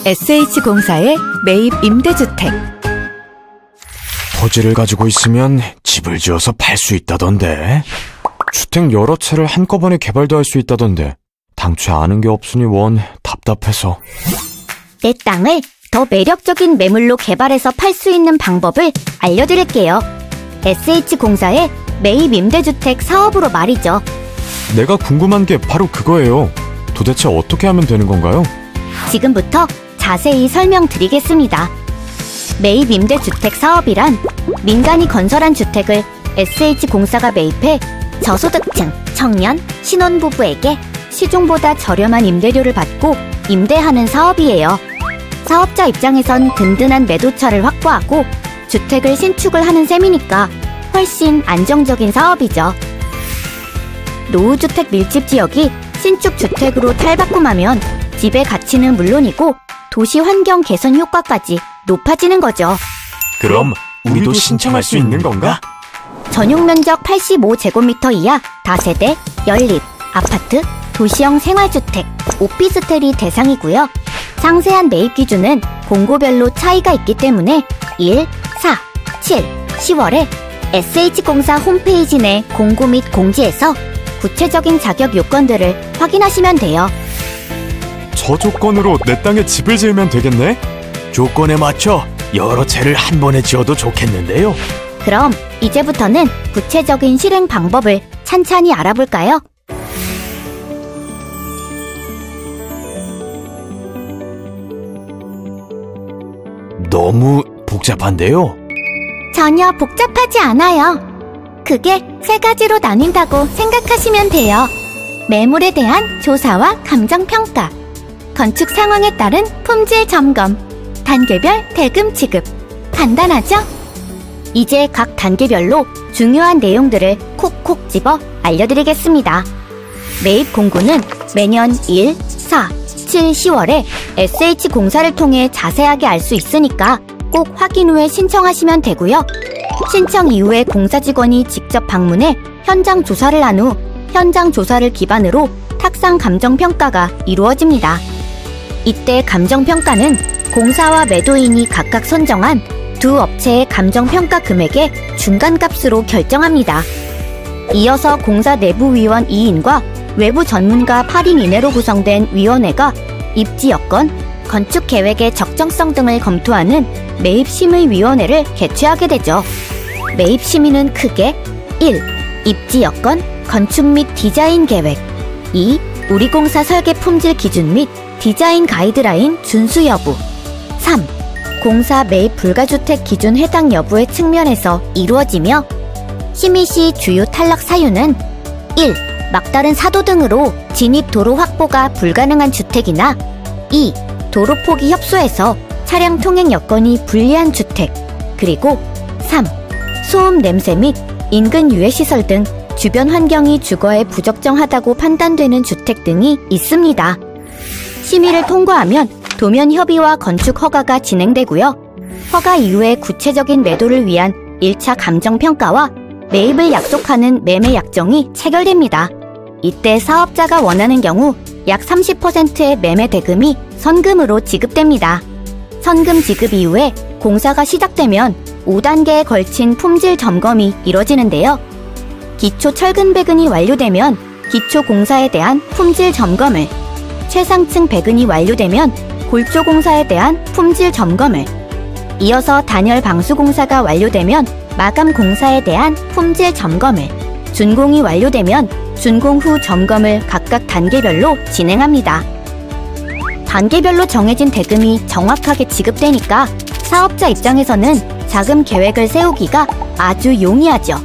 SH공사의 매입 임대주택. 토지를 가지고 있으면 집을 지어서 팔 수 있다던데. 주택 여러 채를 한꺼번에 개발도 할 수 있다던데. 당최 아는 게 없으니 원 답답해서. 내 땅을 더 매력적인 매물로 개발해서 팔 수 있는 방법을 알려드릴게요. SH공사의 매입 임대주택 사업으로 말이죠. 내가 궁금한 게 바로 그거예요. 도대체 어떻게 하면 되는 건가요? 지금부터 자세히 설명드리겠습니다. 매입 임대주택 사업이란 민간이 건설한 주택을 SH공사가 매입해 저소득층, 청년, 신혼부부에게 시중보다 저렴한 임대료를 받고 임대하는 사업이에요. 사업자 입장에선 든든한 매도처를 확보하고 주택을 신축을 하는 셈이니까 훨씬 안정적인 사업이죠. 노후주택 밀집 지역이 신축 주택으로 탈바꿈하면 집의 가치는 물론이고 도시 환경 개선 효과까지 높아지는 거죠. 그럼 우리도 신청할 수 있는 건가? 전용 면적 85제곱미터 이하 다세대, 연립, 아파트, 도시형 생활주택, 오피스텔이 대상이고요. 상세한 매입 기준은 공고별로 차이가 있기 때문에 1, 4, 7, 10월에 SH공사 홈페이지 내 공고 및 공지에서 구체적인 자격 요건들을 확인하시면 돼요. 저 조건으로 내 땅에 집을 지으면 되겠네? 조건에 맞춰 여러 채를 한 번에 지어도 좋겠는데요. 그럼 이제부터는 구체적인 실행 방법을 찬찬히 알아볼까요? 너무 복잡한데요? 전혀 복잡하지 않아요. 그게 세 가지로 나뉜다고 생각하시면 돼요. 매물에 대한 조사와 감정평가, 건축 상황에 따른 품질 점검, 단계별 대금 지급. 간단하죠? 이제 각 단계별로 중요한 내용들을 콕콕 집어 알려드리겠습니다. 매입 공고는 매년 1, 4, 7, 10월에 SH공사를 통해 자세하게 알 수 있으니까 꼭 확인 후에 신청하시면 되고요. 신청 이후에 공사 직원이 직접 방문해 현장 조사를 한 후 현장 조사를 기반으로 탁상 감정평가가 이루어집니다. 이때 감정평가는 공사와 매도인이 각각 선정한 두 업체의 감정평가 금액의 중간값으로 결정합니다. 이어서 공사 내부위원 2인과 외부 전문가 8인 이내로 구성된 위원회가 입지 여건, 건축 계획의 적정성 등을 검토하는 매입심의위원회를 개최하게 되죠. 매입심의는 크게 1. 입지 여건, 건축 및 디자인 계획. 2. 우리공사 설계 품질 기준 및 디자인 가이드라인 준수 여부. 3. 공사 매입 불가주택 기준 해당 여부의 측면에서 이루어지며 심의 시 주요 탈락 사유는 1. 막다른 사도 등으로 진입 도로 확보가 불가능한 주택이나 2. 도로 폭이 협소해서 차량 통행 여건이 불리한 주택. 그리고 3. 소음, 냄새 및 인근 유해시설 등 주변 환경이 주거에 부적정하다고 판단되는 주택 등이 있습니다. 심의를 통과하면 도면 협의와 건축 허가가 진행되고요. 허가 이후에 구체적인 매도를 위한 1차 감정평가와 매입을 약속하는 매매 약정이 체결됩니다. 이때 사업자가 원하는 경우 약 30%의 매매 대금이 선금으로 지급됩니다. 선금 지급 이후에 공사가 시작되면 5단계에 걸친 품질 점검이 이뤄지는데요. 기초 철근 배근이 완료되면 기초 공사에 대한 품질 점검을, 최상층 배근이 완료되면 골조 공사에 대한 품질 점검을, 이어서 단열 방수 공사가 완료되면 마감 공사에 대한 품질 점검을, 준공이 완료되면 준공 후 점검을 각각 단계별로 진행합니다. 단계별로 정해진 대금이 정확하게 지급되니까 사업자 입장에서는 자금 계획을 세우기가 아주 용이하죠.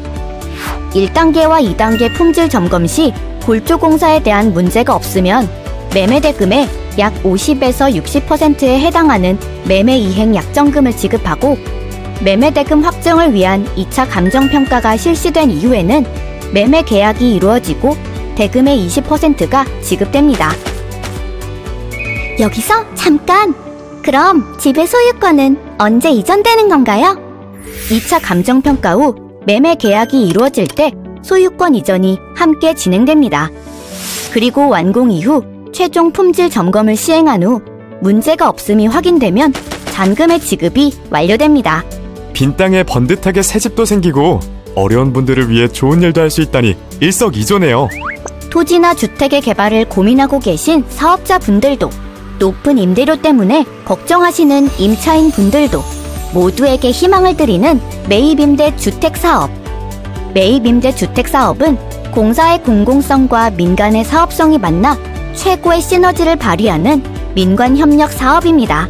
1단계와 2단계 품질 점검 시 골조 공사에 대한 문제가 없으면 매매 대금의 약 50에서 60%에 해당하는 매매 이행 약정금을 지급하고 매매 대금 확정을 위한 2차 감정평가가 실시된 이후에는 매매 계약이 이루어지고 대금의 20%가 지급됩니다. 여기서 잠깐! 그럼 집의 소유권은 언제 이전되는 건가요? 2차 감정평가 후 매매 계약이 이루어질 때 소유권 이전이 함께 진행됩니다. 그리고 완공 이후 최종 품질 점검을 시행한 후 문제가 없음이 확인되면 잔금의 지급이 완료됩니다. 빈 땅에 번듯하게 새집도 생기고 어려운 분들을 위해 좋은 일도 할 수 있다니 일석이조네요. 토지나 주택의 개발을 고민하고 계신 사업자분들도, 높은 임대료 때문에 걱정하시는 임차인 분들도 모두에게 희망을 드리는 매입임대 주택사업. 매입임대 주택사업은 공사의 공공성과 민간의 사업성이 만나 최고의 시너지를 발휘하는 민관협력 사업입니다.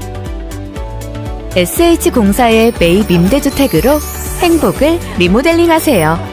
SH공사의 매입 임대주택으로 행복을 리모델링하세요.